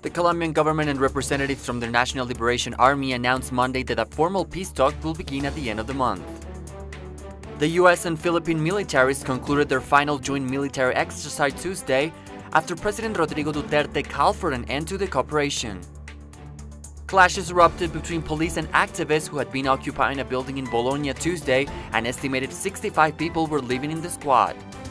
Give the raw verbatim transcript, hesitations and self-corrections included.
The Colombian government and representatives from the National Liberation Army announced Monday that a formal peace talk will begin at the end of the month. The U S and Philippine militaries concluded their final joint military exercise Tuesday after President Rodrigo Duterte called for an end to the cooperation. Clashes erupted between police and activists who had been occupying a building in Bologna Tuesday, and estimated sixty-five people were living in the squad.